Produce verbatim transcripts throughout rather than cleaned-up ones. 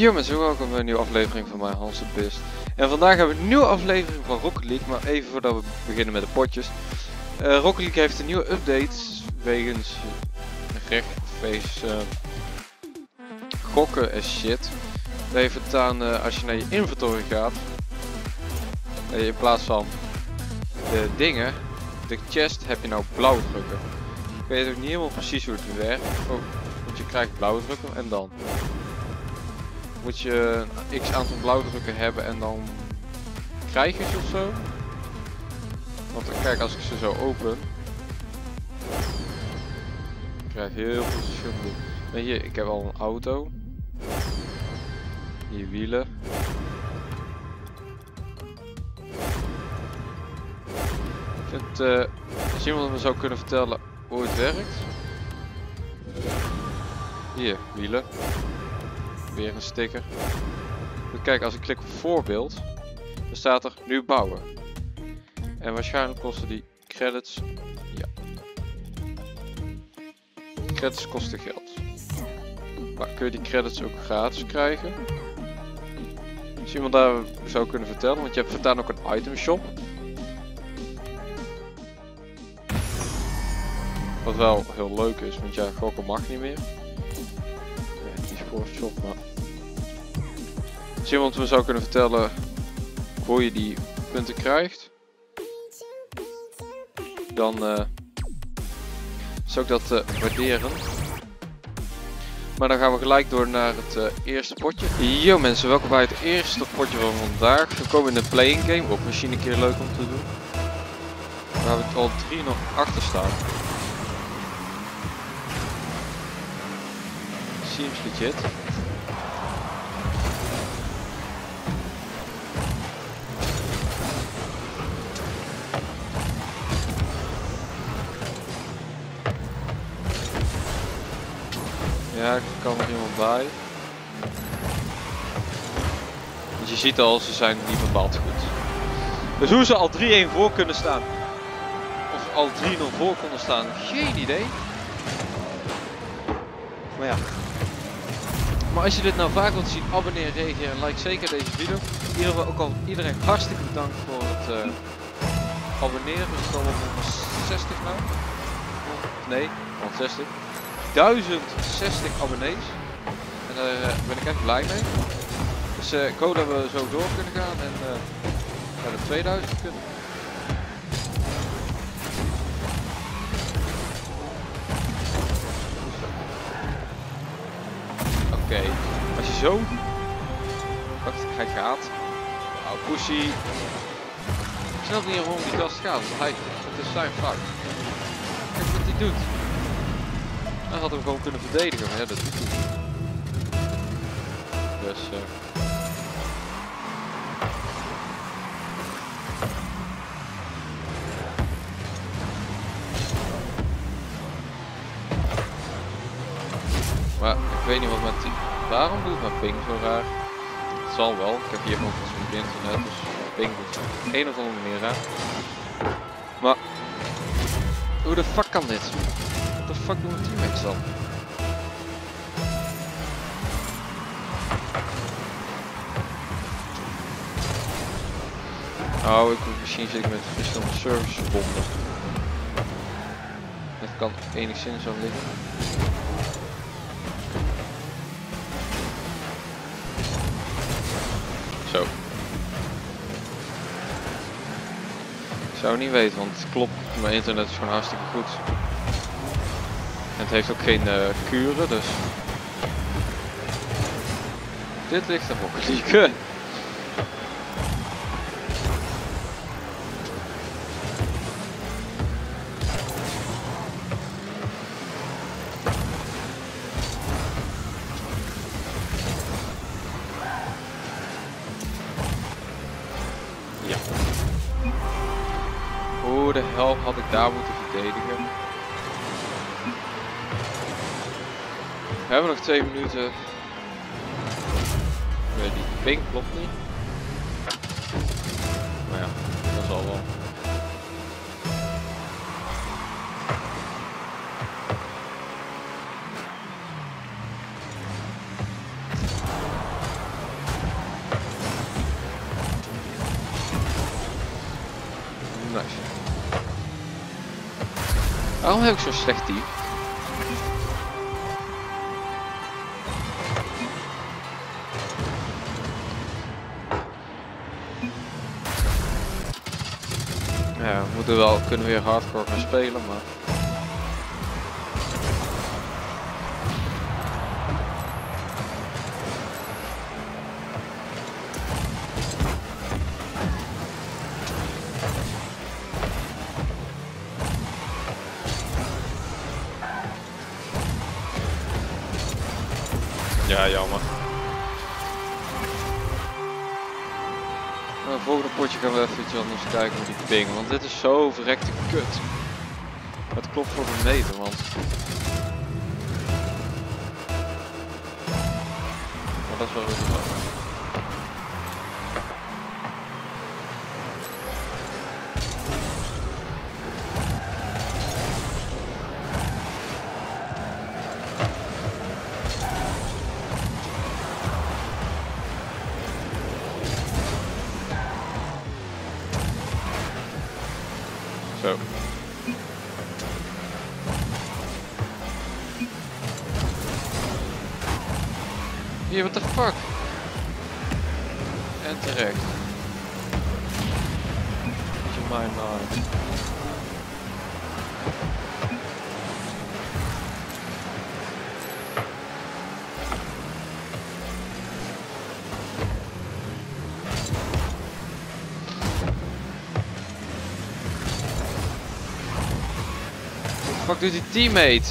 Yo mensen, welkom bij een nieuwe aflevering van mijn Hans de Beest. En vandaag hebben we een nieuwe aflevering van Rocket League, maar even voordat we beginnen met de potjes. Uh, Rocket League heeft een nieuwe update wegens rechtface uh, gokken en shit. Dat heeft het aan uh, als je naar je inventory gaat, dat je in plaats van de dingen, de chest, heb je nou blauwdrukken. Ik weet ook niet helemaal precies hoe het werkt. Oh, want je krijgt blauwdrukken en dan moet je een x aantal blauwdrukken hebben en dan krijg je ze ofzo. Want kijk, als ik ze zo open, ik krijg heel veel verschillende. Weet je, ik heb al een auto. Hier wielen. Ik vind uh, als iemand me zou kunnen vertellen hoe het werkt. Hier, wielen. Weer een sticker. Kijk, als ik klik op voorbeeld, dan staat er nu bouwen. En waarschijnlijk kosten die credits. Ja. Credits kosten geld. Maar kun je die credits ook gratis krijgen? Als iemand daar zou kunnen vertellen, want je hebt voortaan ook een item shop. Wat wel heel leuk is, want ja, gokken mag niet meer. Shop, maar als iemand me zou kunnen vertellen hoe je die punten krijgt, dan uh, zou ik dat uh, waarderen. Maar dan gaan we gelijk door naar het uh, eerste potje. Yo mensen, welkom bij het eerste potje van vandaag. We komen in de playing game, ook misschien een keer leuk om te doen. Waar we al drie nog achter staan. Seems legit. Ja, ik kan er iemand bij. Dus je ziet al, ze zijn niet bepaald goed. Dus hoe ze al drie-een voor kunnen staan, of al drie-nul voor konden staan, geen idee. Maar ja. Maar als je dit nou vaak wilt zien, abonneer, reageer en like zeker deze video. In ieder geval ook al iedereen hartstikke bedankt voor het uh, abonneren. We staan op honderdzestig nou. Nee, honderdzestig. duizend zestig abonnees. En daar uh, ben ik echt blij mee. Dus uh, ik hoop dat we zo door kunnen gaan en uh, naar de tweeduizend kunnen. Oké, okay. Als je zo... Wacht, hij gaat. Nou, pussy. Ik snap niet waarom die gast gaat, want hij... Het is zijn fout. Kijk wat hij doet. Hij had hem gewoon kunnen verdedigen, maar ja, dat doet hij niet. Dus... Uh... Maar ik weet niet wat met die daarom doet, maar ping zo raar. Het zal wel, ik heb hier gewoon zo'n internet, dus ping doet op een of andere manier raar. Maar hoe de fuck kan dit? Wat de fuck doen we teammates dan? Oh, ik moet misschien zit ik met verschillende servers verbonden. Dat kan enigszins zo liggen. Zo. Ik zou niet weten, want het klopt, mijn internet is gewoon hartstikke goed. En het heeft ook geen uh, kuren, dus... Dit ligt er Rocket League. Ja. Hoe de hel had ik daar moeten verdedigen? We hebben nog twee minuten. Nee, die ping klopt niet. Maar ja, dat zal wel. Nice. Waarom heb ik zo'n slecht team? Ja, we moeten wel kunnen weer hardcore gaan spelen, maar. Ja, jammer. Nou, volgende potje gaan we even iets anders kijken met die ping, want dit is zo verrekte kut. Het klopt voor de meter, want. Maar dat is wel weer wel. Zo. Hier, what the fuck? En terecht. Moet je mij nou. Wat doet die teammate?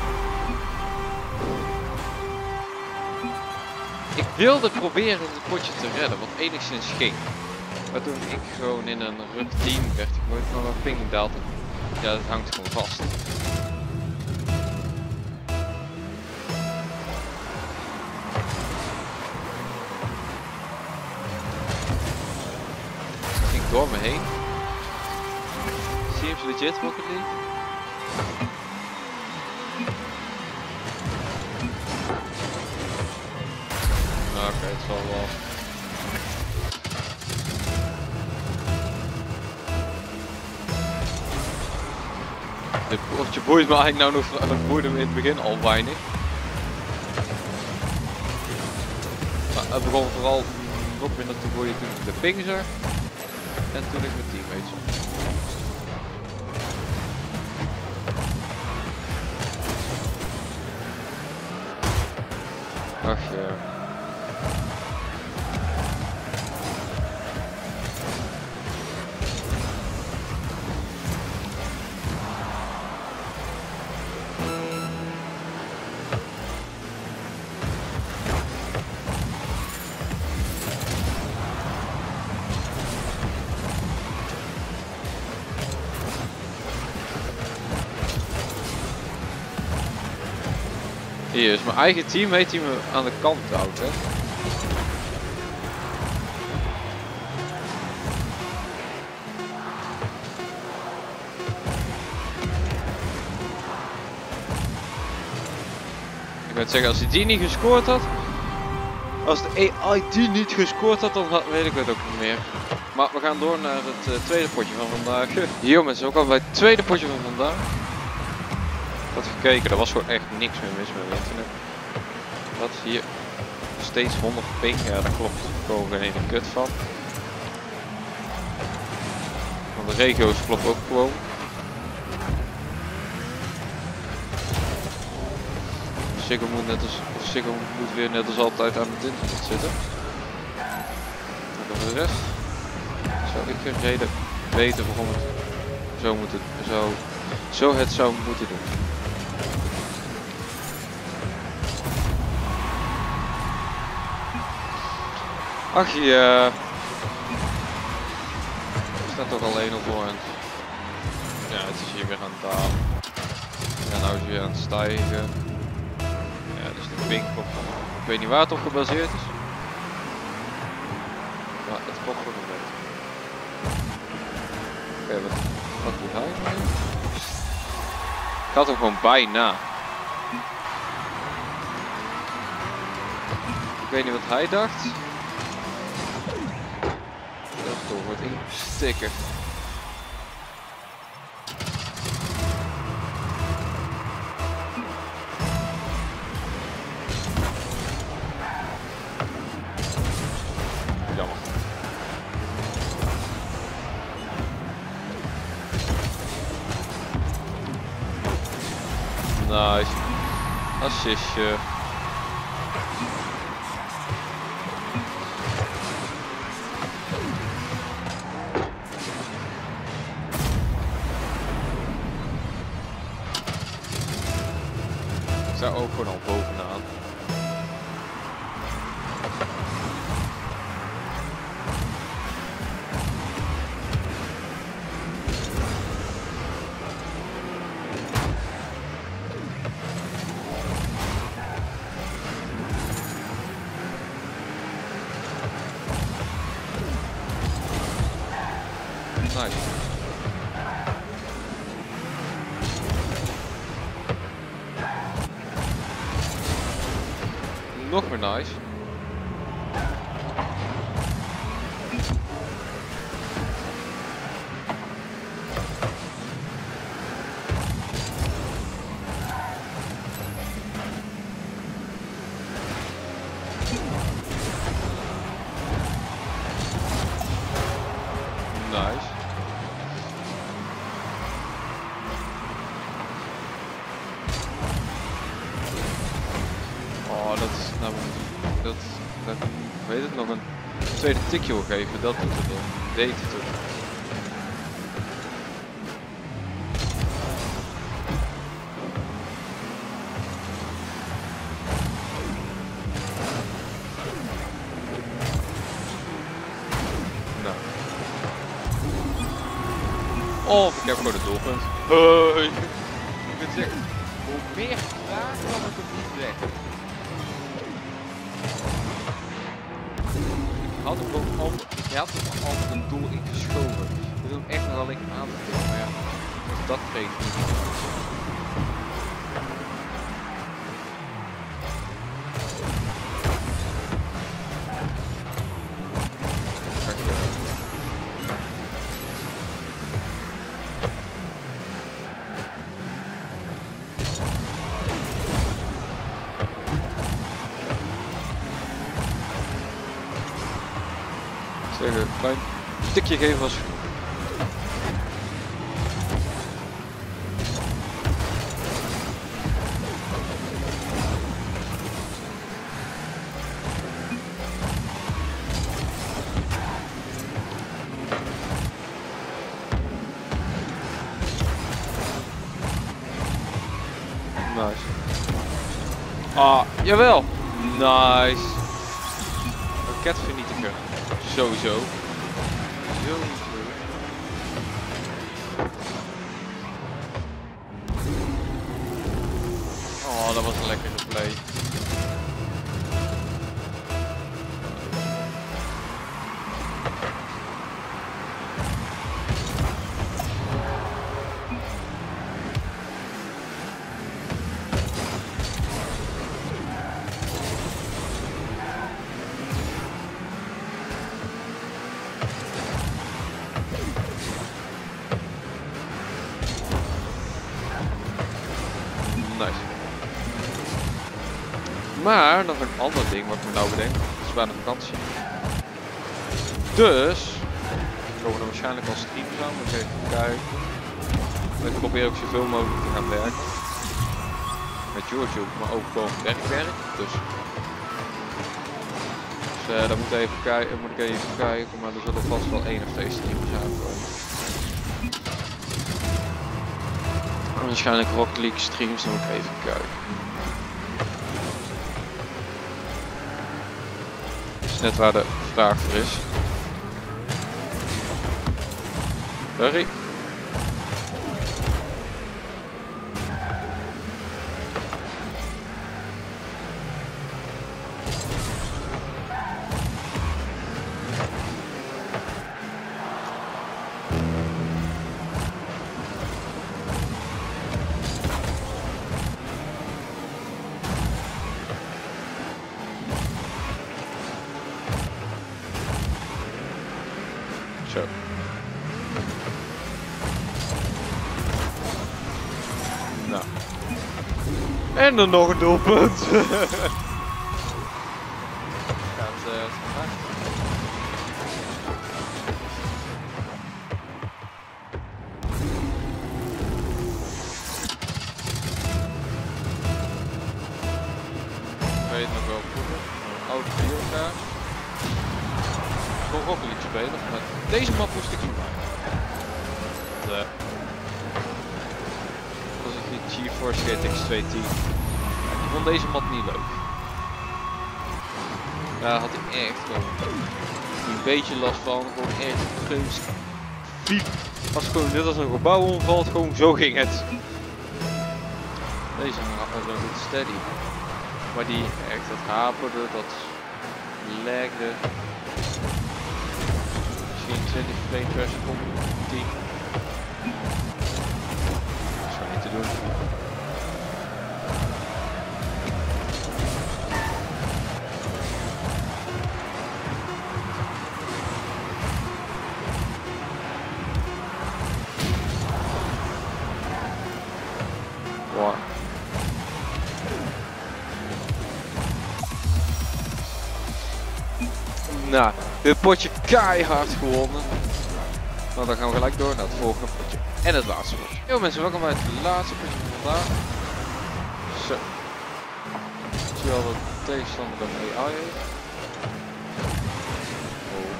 Ik wilde proberen het potje te redden, wat enigszins ging. Maar toen ik gewoon in een ruk team werd gegooid, maar mijn ping daalt. Ja, dat hangt gewoon vast. Het ging door me heen. Seems legit Rocket League. Oké, okay, het zal wel. Dit potje boeit me eigenlijk nou nog, dat boeide me in het begin al weinig. Maar het begon vooral nog minder te boeien toen ik de ping zag en toen ik mijn teammates zag. Ach ja. Hier is mijn eigen teammate die me aan de kant houdt, hè. Ik wil zeggen, als hij die niet gescoord had, als de A I die niet gescoord had, dan had, weet ik het ook niet meer. Maar we gaan door naar het uh, tweede potje van vandaag. Hier mensen, ook al bij het tweede potje van vandaag. Ik had gekeken, er was gewoon echt niks meer mis met het internet. Dat is hier steeds honderd ping, ja daar klopt gewoon geen ene kut van. Want de regio's klopt ook gewoon. Ziggo moet net als, of Ziggo moet weer net als altijd aan het internet zitten. En dan voor de rest zou ik geen reden weten waarom het zo moet het, zo, zo het zou moeten doen. Ach ja, er staat toch al één op voor. Ja, het is hier weer aan het dalen. En nou is hij weer aan het stijgen. Ja, dus de ping klopt van. Ik weet niet waar het op gebaseerd is. Maar het klopt gewoon een beetje. Oké, okay, wat, wat doet hij nou? Ik had hem gewoon bijna. Ik weet niet wat hij dacht. Dat is toch wordt ingestikken. Nice. Assistje. Ik sta ook gewoon al bovenaan. Nice. Nog meer nice. Nice. Oh, dat is nou dat, dat weet het nog een tweede tikje wil geven, dat doet het wel. Deed het ook. Nou. Oh, ik heb gewoon het doelpunt. Hey. Ik het zeggen, hoe meer vraag kan ik hem niet weg. Ik had hem gewoon al, ik had hem al een doel ingeschoven. Ik wil hem echt nog alleen aan te tikken, maar ja, als dat kreeg niet. Zeggen, een klein tikje geven was. Nice. Ah, jawel. Nice. Raketvernietiger. Sowieso. Sowieso. Oh, dat was een lekkere play. Nice. Maar nog een ander ding wat ik me nou bedenk, het is bijna vakantie. Dus komen er waarschijnlijk al streams aan, moet ik even kijken. Ik probeer ook zoveel mogelijk te gaan werken. Met YouTube, maar ook gewoon werkwerk. Dus, dus uh, daar moet, even kijken, moet ik even kijken, maar er zullen vast wel één of twee streams aankomen. Waarschijnlijk Rocket League streams, dan moet ik even kijken. Dat is net waar de vraag voor is. Sorry. Zo. Nou. En dan nog een doelpunt. Gaat uh, spelen, maar deze map moest ik doen. Want, uh, was het die GeForce G T X tweehonderdtien. Ja, ik vond deze map niet leuk. Daar had ik echt gewoon een beetje last van, gewoon echt gunst. Piep. Als het gewoon net als een gebouw omvalt, gewoon zo ging het. Deze was wel goed steady. Maar die echt, dat haperde, dat lagde. Misschien twintig frames per seconde, tien. Dat is gewoon niet te doen. Wow. Nou, dit potje keihard gewonnen. Nou, dan gaan we gelijk door naar het volgende potje. En het laatste potje. Yo mensen, welkom bij het laatste potje van vandaag. Zo. Ik zie al dat de tegenstander een A I heeft. Oh.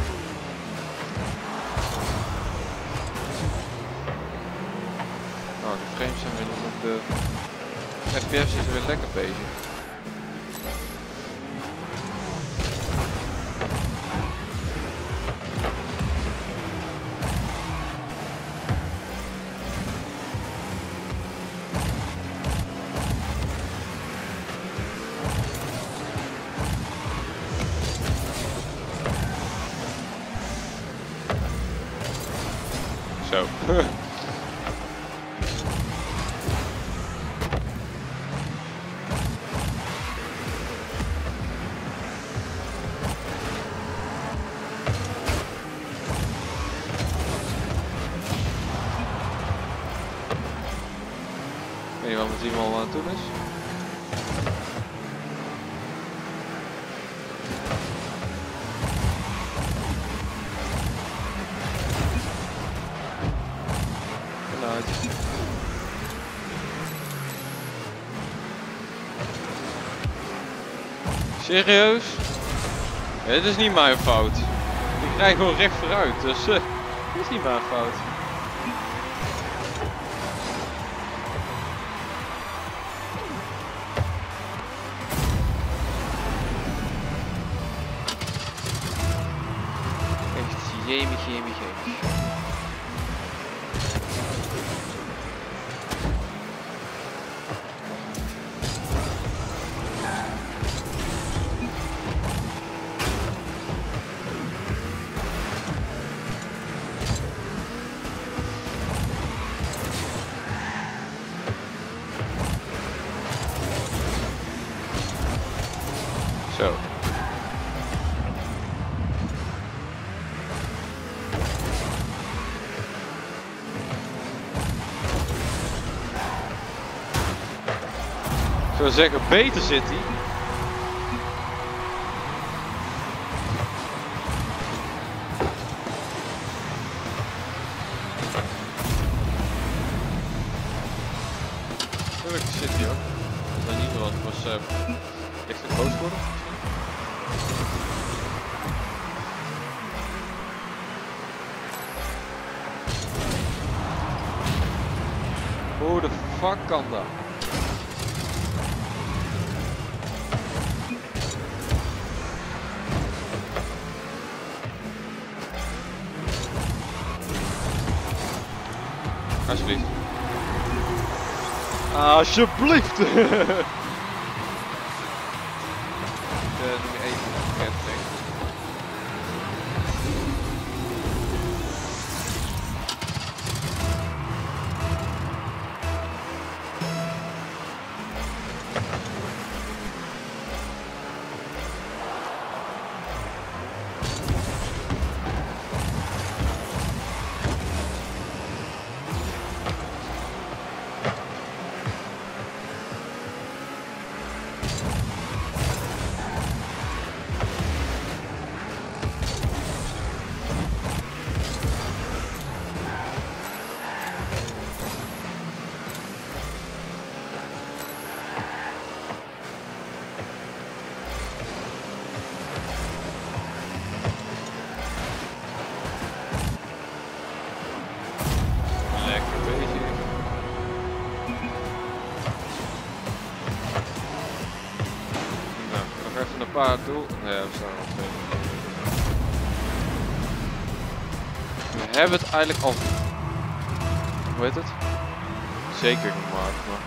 Nou, de frames zijn weer op de... F P S is weer lekker bezig. Zo. Ik weet niet wat mijn team al aan het doen is. Serieus? Ja, dit is niet mijn fout. Ik krijg gewoon recht vooruit, dus uh, dit is niet mijn fout. Echt jemig, jemig, jemig. Zo. Ik zou zeggen, beter zit hij. Tuurlijk zit hij ook. Dat is niet wel, het was uh, echt een groot worden. Hoe de fuck kan dat? Alsjeblieft. Alsjeblieft! uh, doe ik even het tegen. paar doel. Nee, we staan al twee. We hebben het eigenlijk al. Hoe heet het? Zeker gemaakt, maar.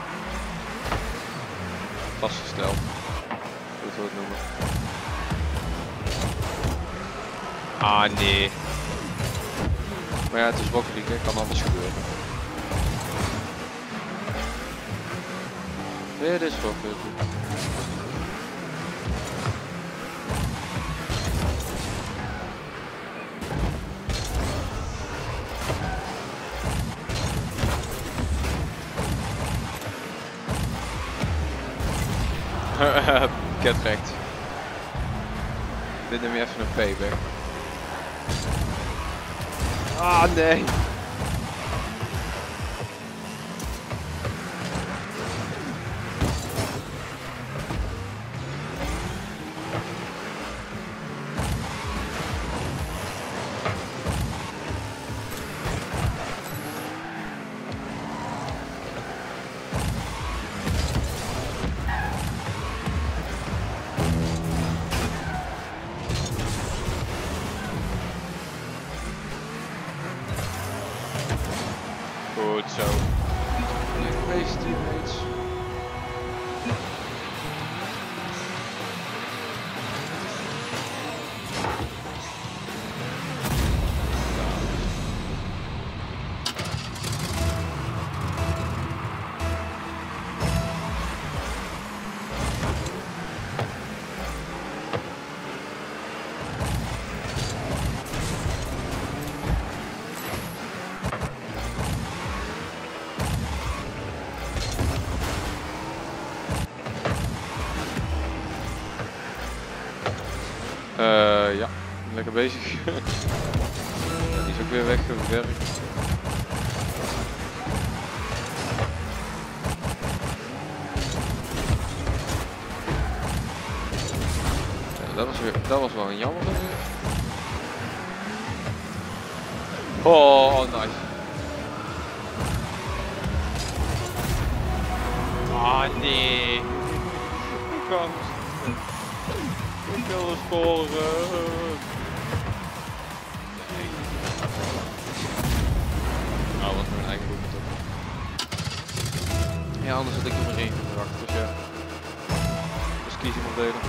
Vastgesteld. Hoe wil het noemen? Ah nee. Maar ja, het is Rocket League, hè? Kan alles gebeuren. Nee, dit is Rocket League. Get wrecked. Dit neem je even een payback. Ah nee. Goed zo. Deze teammates. Uh, ja, lekker bezig. Die is ook weer weggewerkt. Ja, dat was weer, dat was wel een jammer. Oh, oh nice. Ah nee. Ik kan. Ik wil scoren. Nou, wat mijn eigen doel toch. Ja, anders had ik er maar één gebracht. Dus ja. Dus kies iemand delen.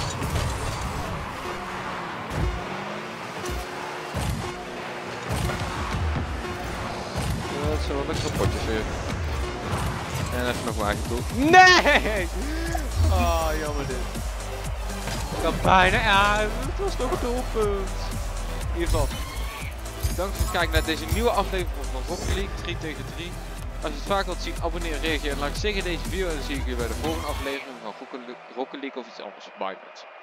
Ja, dat zijn wel lekkere potjes weer. En even nog mijn eigen doel. Nee! Oh, jammer dit. Ik had bijna, ja, het was toch een doelpunt. In ieder geval, bedankt voor het kijken naar deze nieuwe aflevering van Rocket League drie tegen drie. Als je het vaak wilt zien, abonneer, reageer en like zeker deze video. En dan zie ik je bij de volgende aflevering van Rocket League of iets anders. Bye.